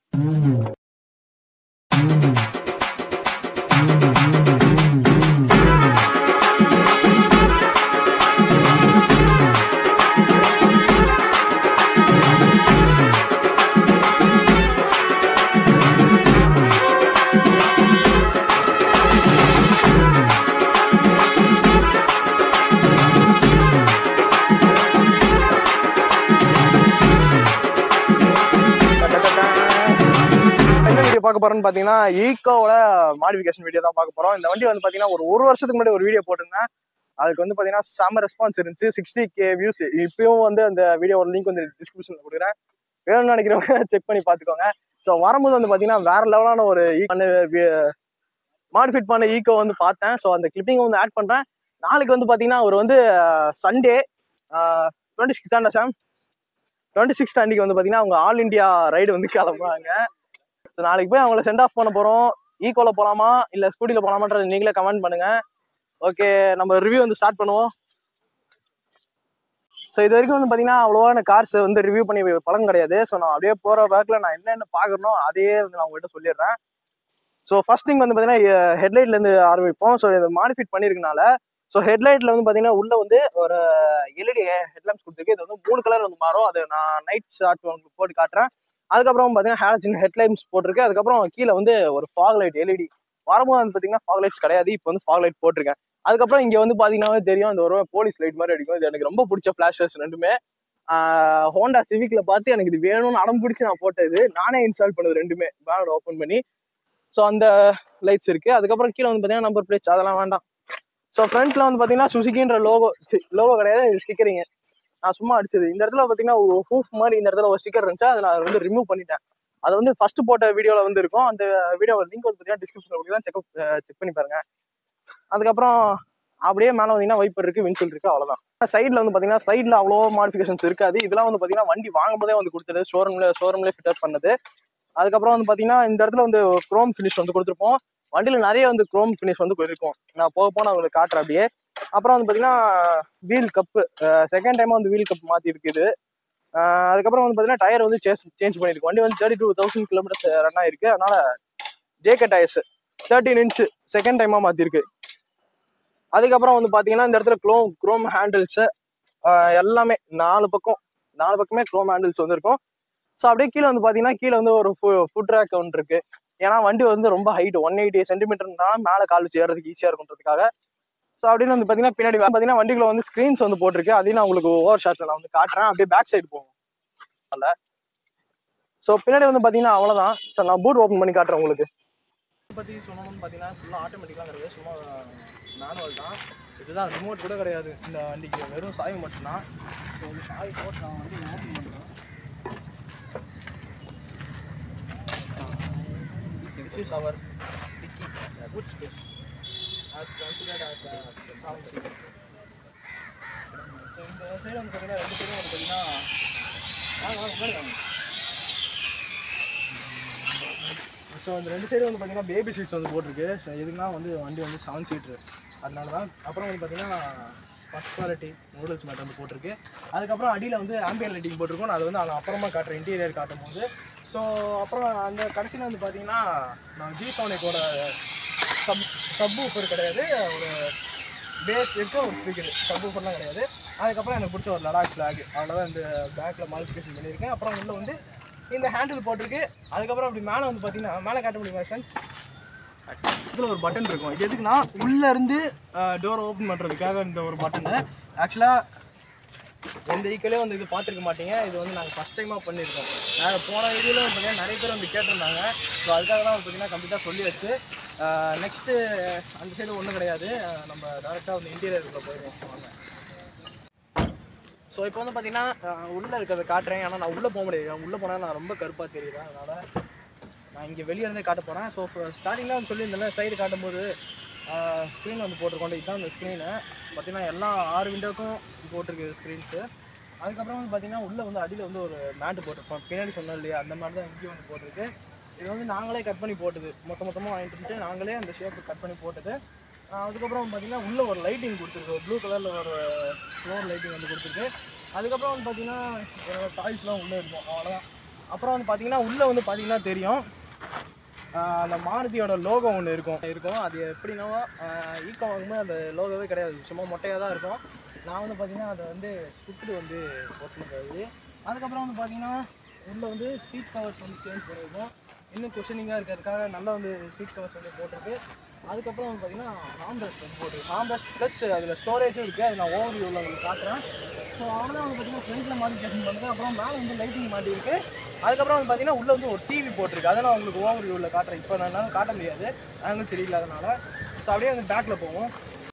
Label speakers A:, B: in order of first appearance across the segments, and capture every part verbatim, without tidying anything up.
A: பார்க்க போறோம்னு பாத்தீங்கன்னா ஈகோவோட மாடிஃபிகேஷன் வீடியோ தான் பார்க்க போறோம். இந்த வண்டி வந்து பாத்தீங்கன்னா ஒரு ஒரு வருஷத்துக்கு முன்னாடி ஒரு வீடியோ போட்டிருந்தேன். அதுக்கு வந்து பாத்தீங்கன்னா செம ரெஸ்பான்ஸ் இருந்துச்சு. Sixty K views. இப்பயும் வந்து அந்த வீடியோட லிங்க் வந்து டிஸ்கிரிப்ஷன்ல கொடுக்குறேன். வேணும்னு நினைக்கிறவங்க செக் பண்ணி பாத்துக்கோங்க. ஸோ வரும்போது வந்து பாத்தீங்கன்னா வேற லெவலான ஒரு மாடிஃபைட் பண்ண ஈகோ வந்து பார்த்தேன். ஸோ அந்த கிளிப்பிங் வந்து ஆட் பண்றேன். நாளைக்கு வந்து பாத்தீங்கன்னா ஒரு வந்து சண்டே டுவெண்ட்டி சிக்ஸ் தாண்டா சாம் டுவெண்ட்டி சிக்ஸ்த் அன்னைக்கு வந்து பாத்தீங்கன்னா அவங்க ஆல் இண்டியா ரைடு வந்து கிளம்புறாங்க. நாளைக்கு போய் அவங்கள சென்ட் ஆஃப் பண்ண போறோம். ஈகோல போலாமா இல்ல ஸ்கூட்டில போலாமான்றது நீங்களே கமெண்ட் பண்ணுங்க. ஓகே, நம்ம ரிவ்யூ வந்து ஸ்டார்ட் பண்ணுவோம். ஸோ இது வரைக்கும் வந்து பாத்தீங்கன்னா அவ்வளோவான கார்ஸ் வந்து ரிவ்யூ பண்ணி பழம் கிடையாது. ஸோ நான் அப்படியே போற பேக்ல நான் என்னென்ன பாக்குறனோ அதையே வந்து நான் உங்ககிட்ட சொல்லிடுறேன். ஸோ ஃபர்ஸ்ட் திங் வந்து பாத்தீங்கன்னா ஹெட்லைட்ல இருந்து ஆரம்பிப்போம். ஸோ இது மாடிஃபைட் பண்ணிருக்கனால ஸோ ஹெட்லைட்ல வந்து பாத்தீங்கன்னா உள்ள வந்து ஒரு எல்இடி ஹெட்லாம்ப்ஸ் கொடுத்துருக்கு. இது வந்து மூணு கலர் வந்து மாறும். அது நான் நைட் ஷாட் உங்களுக்கு போட்டு காட்டுறேன். அதுக்கப்புறம் பாத்தீங்கன்னா ஹாலஜன் ஹெட்லைட்ஸ் போட்டிருக்கு. அதுக்கப்புறம் கீழே வந்து ஒரு ஃபாக் லைட் எல்இடி. வரும்போது வந்து பாத்தீங்கன்னா ஃபாக் லைட்ஸ் கிடையாது. இப்போ வந்து ஃபாக் லைட் போட்டிருக்கேன். அதுக்கப்புறம் இங்க வந்து பாத்தீங்கன்னா தெரியும் அந்த ஒரு போலீஸ் லைட் மாதிரி அடிக்கும். இது எனக்கு ரொம்ப பிடிச்ச ஃபிளாஷஸ் ரெண்டுமே. ஆஹ் ஹோண்டா சிவிக்ல பார்த்து எனக்கு இது வேணும்னு அடம் பிடிச்சி நான் போட்டது. நானே இன்ஸ்டால் பண்ணது ரெண்டுமே பேனட் ஓப்பன் பண்ணி. ஸோ அந்த லைட்ஸ் இருக்கு. அதுக்கப்புறம் கீழே வந்து பாத்தீங்கன்னா நம்பர் பிளேட்ஸ் அதெல்லாம் வேண்டாம். ஸோ ஃப்ரண்ட்ல வந்து பாத்தீங்கன்னா சுசுகின்ற லோகோ லோகோ கிடையாது, ஸ்டிக்கரிங் நான் சும்மா அடிச்சது. இந்த இடத்துல பாத்தீங்கன்னா ஒரு ஹூஃப் மாதிரி இந்த இடத்துல ஒரு ஸ்டிக்கர் இருந்துச்சு. அதை நான் வந்து ரிமூவ் பண்ணிட்டேன். அது வந்து ஃபர்ஸ்ட் போட்ட வீடியோல வந்து இருக்கும். அந்த வீடியோ லிங்க் வந்து பாத்தீங்கன்னா டிஸ்கிரிப்ஷன்ல கொடுக்குறேன். செக் செக் பண்ணி பாருங்க. அதுக்கப்புறம் அப்படியே மேலே வந்தீங்கன்னா வைப்பர் இருக்கு, விண்ட்ஷீல்ட் இருக்கு, அவ்வளவுதான். சைட்ல வந்து பாத்தீங்கன்னா சைட்ல அவ்வளோ மாடிஃபிகேஷன்ஸ் இருக்காது. இதெல்லாம் வந்து பாத்தீங்கன்னா வண்டி வாங்கும் போதே வந்து கொடுத்தது, ஷோரூம்ல ஷோரூம்லேயே ஃபிட் அப் பண்ணது. அதுக்கப்புறம் வந்து பாத்தீங்கன்னா இந்த இடத்துல வந்து குரோம் ஃபினிஷ் வந்து கொடுத்துருப்போம். வண்டியில நிறைய வந்து குரோம் ஃபினிஷ் வந்து இருக்கும். நான் போக போன உங்களுக்கு காட்டுறேன் அப்படியே. அப்புறம் வந்து பாத்தீங்கன்னா வீல் கப்பு செகண்ட் டைமா வந்து வீல் கப் மாத்தி இருக்குது. அதுக்கப்புறம் வந்து பாத்தீங்கன்னா டயர் வந்து சேஞ்ச் பண்ணிருக்கு. வண்டி வந்து thirty two thousand kilometres run ஆயிருக்கு. அதனால JK tyres thirteen inch second டைமா மாத்திருக்கு. அதுக்கப்புறம் வந்து பாத்தீங்கன்னா இந்த இடத்துல க்ளோம் குரோம் ஹேண்டில்ஸ் எல்லாமே நாலு பக்கம் நாலு பக்கமே குரோம் ஹேண்டில்ஸ் வந்து இருக்கும். ஸோ அப்படியே கீழே வந்து பாத்தீங்கன்னா கீழே வந்து ஒரு ஃபுட் ரேக் ஒன்று இருக்கு. ஏன்னா வண்டி வந்து ரொம்ப ஹைட் ஒன் எயிட்டி சென்டிமீட்டர்னா மேலே கால் வச்சு ஏறதுக்கு ஈஸியா இருக்குன்றதுக்காக. ஸோ அப்படின்னு வந்து பாத்தீங்கன்னா பின்னாடி பாத்தீங்கன்னா வண்டிக்குள்ள வந்து ஸ்கிரீன்ஸ் வந்து போட்டிருக்கு. அதையும் நான் உங்களுக்கு ஓவர் ஷாட்ல நான் வந்து காட்டுறேன். அப்படியே பேக் சைடு போகும். ஸோ பின்னாடி வந்து பாத்தீங்கன்னா அவ்வளவுதான். சார் நான் பூட் ஓப்பன் பண்ணி காட்டுறேன் உங்களுக்கு. பத்தி சொன்னோம்னு பாத்தீங்கன்னா ஃபுல்லா ஆட்டோமேட்டிக்கா கிடையாது, சும்மா மேனுவல் தான். இதுதான் ரிமோட் கூட கிடையாது இந்த வண்டிக்கு, வெறும் சாவி மட்டும்தான். ஸோ இந்த சாவி போட்டு நான் வந்து ஓப்பன் பண்ணுறேன். This is our dicky, uh, boot space, as considered as a sound seat. So இந்த சைடு வந்து பார்த்தீங்கன்னா ரெண்டு சைடும் வந்து பார்த்தீங்கன்னா வாங்க வாங்க முன்னாடி வாங்க. ஸோ இந்த ரெண்டு சைடு வந்து பார்த்தீங்கன்னா பேபி சீட்ஸ் வந்து போட்டிருக்கு. ஸோ எதுக்குன்னா வந்து வண்டி வந்து செவன் சீட்ரு, அதனால தான். அப்புறம் வந்து பார்த்தீங்கன்னா ஃபஸ்ட் குவாலிட்டி நூடுல்ஸ் மேட் வந்து போட்டிருக்கு. அதுக்கப்புறம் அடியில் வந்து ஆம்பியர் லைட்டிங் போட்டிருக்கோம். அது வந்து நான் அப்புறமா காட்டுறேன் இன்டீரியர் காட்டும் போது. ஸோ அப்புறம் அந்த கடைசியில் வந்து பார்த்தீங்கன்னா நான் ஜி சோனிக்கோட சப் சப் ஊஃபர் கிடையாது, ஒரு பேஸ் இருக்க ஒரு ஸ்பீக்கர், சப் ஊஃபர்லாம் கிடையாது. அதுக்கப்புறம் எனக்கு பிடிச்ச ஒரு லடாக் ஃப்ளாக், அவ்வளோதான் இந்த பேக்கில் மாடிஃபிகேஷன் பண்ணியிருக்கேன். அப்புறம் உள்ள வந்து இந்த ஹேண்டில் போட்டிருக்கு. அதுக்கப்புறம் அப்படி மேலே வந்து பார்த்தீங்கன்னா மேலே காட்ட முடியுமா சார், இதில் ஒரு பட்டன் இருக்கும். இது எதுக்குன்னா உள்ளேருந்து டோர் ஓப்பன் பண்ணுறதுக்காக இந்த ஒரு பட்டனு. ஆக்சுவலாக எந்த ஈக்குவலே வந்து இது பார்த்துருக்க மாட்டீங்க. இது வந்து நாங்கள் ஃபஸ்ட் டைமாக பண்ணியிருக்கோம். நாங்கள் போன வீடியோவில் வந்து பார்த்தீங்கன்னா நிறைய பேர் வந்து கேட்டிருந்தாங்க. ஸோ அதுக்காக தான் வந்து பார்த்தீங்கன்னா கம்ப்ளீட்டாக சொல்லியாச்சு. நெக்ஸ்ட்டு அந்த சைடு ஒன்றும் கிடையாது, நம்ம டேரெக்டாக வந்து இன்டீரியருக்குள்ளே போயிடுவோம். ஸோ இப்போ வந்து பார்த்தீங்கன்னா உள்ளே இருக்கிறத காட்டுறேன். ஆனால் நான் உள்ளே போக முடியாது, உள்ளே போனால் நான் ரொம்ப கருப்பாக தெரியுறேன். அதனால் நான் இங்கே வெளியே இருந்தே காட்ட போகிறேன். ஸோ ஸ்டார்டிங்கில் வந்து சொல்லியிருந்தேன் சைடு காட்டும்போது ஸ்க்ரீன் வந்து போட்டிருக்கோம். இதுதான் இந்த ஸ்க்ரீனு பார்த்தீங்கன்னா எல்லா ஆறு விண்டோக்கும் போட்டிருக்கு ஸ்க்ரீன்ஸு. அதுக்கப்புறம் வந்து பார்த்தீங்கன்னா உள்ளே வந்து அடியில் வந்து ஒரு மேட்டு போட்டிருப்போம். பின்னாடி சொன்னோம் இல்லையா, அந்த மாதிரி தான் இங்கேயும் வந்து போட்டிருக்கு. இது வந்து நாங்களே கட் பண்ணி போட்டது, மொத்த மொத்தமாக வாங்கிட்டு நாங்களே அந்த ஷேப்பு கட் பண்ணி போட்டது. அதுக்கப்புறம் பார்த்தீங்கன்னா உள்ளே ஒரு லைட்டிங் கொடுத்துருக்கு, ப்ளூ கலரில் ஒரு ஃப்ளோர் லைட்டிங் வந்து கொடுத்துருக்கு. அதுக்கப்புறம் வந்து பார்த்தீங்கன்னா என்னோடய டாய்ஸ்லாம் உள்ளே இருக்கும், அவ்வளோதான். அப்புறம் வந்து பார்த்தீங்கன்னா உள்ளே வந்து பார்த்தீங்கன்னா தெரியும் அந்த மாருதியோட லோகோ ஒன்று இருக்கும் இருக்கும் அது எப்படின்னா ஈக்கோ வாங்கும்போது அந்த லோகோவே கிடையாது, சும்மா மொட்டையாக தான் இருக்கும். நான் வந்து பார்த்தீங்கன்னா அதை வந்து சுட்டு வந்து போட்டுருக்காது. அதுக்கப்புறம் வந்து பார்த்தீங்கன்னா உள்ளே வந்து சீட் கவர்ஸ் வந்து சேஞ்ச் பண்ணியிருக்கோம், இன்னும் குஷனிங்காக இருக்கிறதுக்காக நல்லா வந்து சீட் கவர்ஸ் வந்து போட்டிருக்கு. அதுக்கப்புறம் வந்து பார்த்தீங்கன்னா ஹாம்பரஸ்ட் வந்து போட்டிருக்கு, ஹாம்பரஸ்ட் ப்ளஸ் அதில் ஸ்டோரேஜும் இருக்குது, அது நான் ஓவர் வியூவில் உங்களுக்கு காட்டுறேன். ஸோ அவ்வளோதான் வந்து பார்த்தீங்கன்னா ஃப்ரண்ட்டில் மாடிஃபிகேஷன் பண்ணுறது. அப்புறம் மேலே வந்து லைட்டிங் மாட்டிருக்கு. அதுக்கப்புறம் வந்து பார்த்தீங்கன்னா உள்ளே வந்து ஒரு டிவி போட்டிருக்கு, அதை நான் உங்களுக்கு ஓவர் வியூவில் காட்டுறேன். இப்போ நான் காட்ட முடியாது, ஆங்கிள் சரியில்லாதனால. ஸோ அப்படியே வந்து பேக்கில் போவோம்.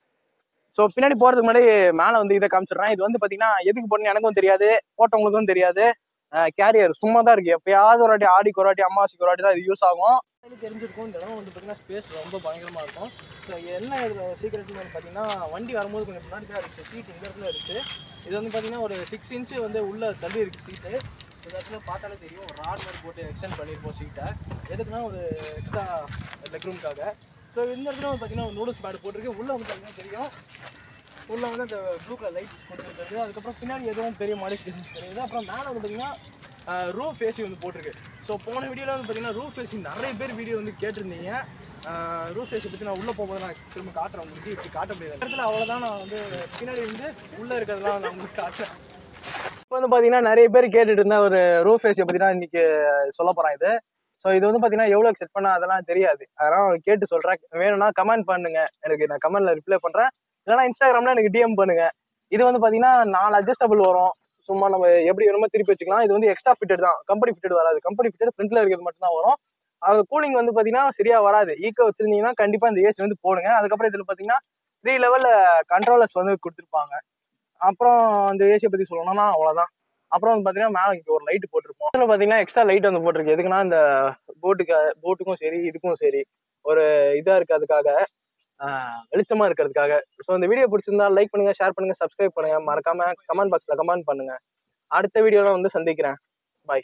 A: ஸோ பின்னாடி போகிறதுக்கு முன்னாடி மேலே வந்து இதை காமிச்சிடுறேன். இது வந்து பார்த்தீங்கன்னா எதுக்கு போடணும் எனக்கும் தெரியாது, போட்டவங்களுக்கும் தெரியாது. கேரியர் சும்மா தான் இருக்குது, எப்போயாவது ஒரு வாட்டி ஆடிக்கு ஒரு வாட்டி அம்மாவாசைக்கு ஒரு வாட்டி தான் இது யூஸ் ஆகும். தெரிஞ்சிருக்கும் இந்த இடம் வந்து பார்த்தீங்கன்னா ஸ்பேஸ் ரொம்ப பயங்கரமாக இருக்கும். ஸோ என்ன இதில் சீக்கிரட்னு வந்து பார்த்தீங்கன்னா வண்டி வரும்போது கொஞ்சம் முன்னாடி தான் இருந்துச்சு, சீட் இந்த இடத்துல இருக்குது. இது வந்து பார்த்தீங்கன்னா ஒரு சிக்ஸ் இன்ச்சு வந்து உள்ளே தள்ளி இருக்குது சீட்டு. இந்த இடத்துல பார்த்தாலே தெரியும், ஒரு ராட் மாதிரி போட்டு எக்ஸ்டெண்ட் பண்ணியிருப்போம் சீட்டை, எதுக்குன்னா ஒரு எக்ஸ்ட்ரா லெக் ரூமுக்காக. ஸோ இந்த இடத்துல வந்து பார்த்தீங்கன்னா ஒரு நூடுல்ஸ் பேட் போட்டிருக்கு. உள்ளே வந்து பார்த்தீங்கன்னா தெரியும், உள்ளே வந்து அந்த ப்ளூ கலர் லைட்ஸ் கொடுத்துருக்குறது. அதுக்கப்புறம் பின்னாடி எதுவும் பெரிய மாடிஃபிகேஷன்ஸ் தெரியுது. அப்புறம் மேலே வந்து பார்த்தீங்கன்னா ரூஃப் ஏசி வந்து போட்டிருக்கு. ஸோ போன வீடியோவில் வந்து பார்த்தீங்கன்னா ரூஃப் ஏசி நிறைய பேர் வீடியோ வந்து கேட்டிருந்தீங்க. ரூஃப் ஏசி பற்றி நான் உள்ளே போகும்போது நான் திரும்ப காட்டுறேன் உங்களுக்கு, இப்படி காட்ட முடியாது இடத்துல. அவ்வளோதான், நான் வந்து பின்னாடி வந்து உள்ளே இருக்கிறதுலாம் நான் உங்களுக்கு காட்டுறேன். இப்போ வந்து பார்த்தீங்கன்னா நிறைய பேர் கேட்டுட்டு இருந்தேன் ஒரு ரூஃப் ஏசியை பற்றி தான் இன்றைக்கி சொல்ல போகிறேன் இது. ஸோ இது வந்து பார்த்தீங்கன்னா எவ்வளோ செட் பண்ணால் அதெல்லாம் தெரியாது, அதெல்லாம் கேட்டு சொல்கிறேன். வேணும்னா கமெண்ட் பண்ணுங்க, எனக்கு நான் கமெண்ட்டில் ரிப்ளை பண்ணுறேன். இல்லைனா இன்ஸ்டாகிராமில் எனக்கு டிஎம் பண்ணுங்க. இது வந்து பார்த்தீங்கன்னா நாலு அட்ஜஸ்டபிள் வரும், சும்மா நம்ம எப்படி வேணுமோ திருப்பி வச்சுக்கலாம். இது வந்து எக்ஸ்ட்ரா ஃபிட்டட் தான், கம்பெனி ஃபிட்டட் வராது. கம்பெனி ஃபிட்டட் ஃப்ரண்ட்ல இருக்கிறது மட்டும் தான் வரும். அது கூலிங் வந்து பார்த்தீங்கன்னா சரியா வராது. ஈக்கோ வச்சிருந்தீங்கன்னா கண்டிப்பாக இந்த ஏசி வந்து போடுங்க. அதுக்கப்புறம் இதில் பார்த்தீங்கன்னா த்ரீ லெவலில் கண்ட்ரோலர்ஸ் வந்து கொடுத்துருப்பாங்க. அப்புறம் இந்த ஏசியை பற்றி சொல்லணும்னா அவ்வளோதான். அப்புறம் வந்து பார்த்தீங்கன்னா மேலே இங்கே ஒரு லைட் போட்டிருப்போம். இதில் பார்த்தீங்கன்னா எக்ஸ்ட்ரா லைட் வந்து போட்டிருக்கு, எதுக்குன்னா இந்த போட்டுக்கு போட்டுக்கும் சரி இதுக்கும் சரி ஒரு இதாக இருக்குது, அதுக்காக வெளிச்சமா இருக்கிறதுக்காக. ஸோ இந்த வீடியோ பிடிச்சிருந்தா லைக் பண்ணுங்க, ஷேர் பண்ணுங்க, சப்ஸ்கிரைப் பண்ணுங்க, மறக்காம கமெண்ட் பாக்ஸ்ல கமெண்ட் பண்ணுங்க. அடுத்த வீடியோல வந்து சந்திக்கிறேன். பாய்.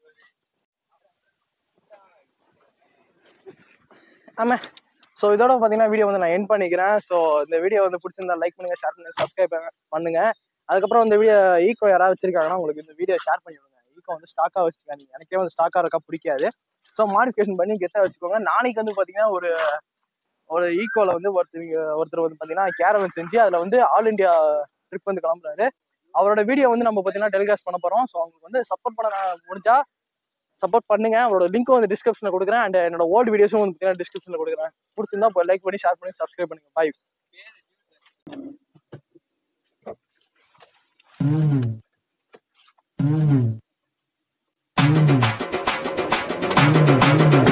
A: ஆமா, ஸோ இதோட பார்த்தீங்கன்னா வீடியோ வந்து நான் எண்ட் பண்ணிக்கிறேன். ஸோ இந்த வீடியோ வந்து பிடிச்சிருந்தா லைக் பண்ணுங்க, ஷேர் பண்ணுங்க, சப்ஸ்கிரைப் பண்ணுங்க. அதுக்கப்புறம் இந்த வீடியோ ஈக்கோ யாராவது வச்சிருக்காங்கன்னா உங்களுக்கு இந்த வீடியோ ஷேர் பண்ணி விடுங்க. ஈக்கோ வந்து ஸ்டாக்காக வச்சுக்காங்க, எனக்கே வந்து ஸ்டாக்காக இருக்கா பிடிக்காது. ஸோ மாடிஃபிகேஷன் பண்ணி கெட்டாக வச்சுக்கோங்க. நாளைக்கு வந்து பார்த்தீங்கன்னா ஒரு ஒரு ஈக்கோல வந்து ஒருத்தர் ஒருத்தர் வந்து பார்த்தீங்கன்னா கேரவன் செஞ்சு அதில் வந்து ஆல் இண்டியா ட்ரிப் வந்து கிளம்புறாரு. அவரோட வீடியோ வந்து நம்ம பார்த்தீங்கன்னா டெலிகாஸ்ட் பண்ண போகிறோம். ஸோ அவங்களுக்கு வந்து சப்போர்ட் பண்ண முடிஞ்சா சப்போர்ட் பண்ணுங்க. அவரோட லிங்க்கும் வந்து டிஸ்கிரிப்ஷனில் கொடுக்குறேன், அண்ட் என்னோட ஓல்டு வீடியோஸும் வந்து பார்த்தீங்கன்னா டிஸ்கிரிப்ஷனில் கொடுக்குறேன். பிடிச்சிருந்தா இப்போ லைக் பண்ணி ஷேர் பண்ணி சப்ஸ்கிரைப் பண்ணுங்க. பாய்.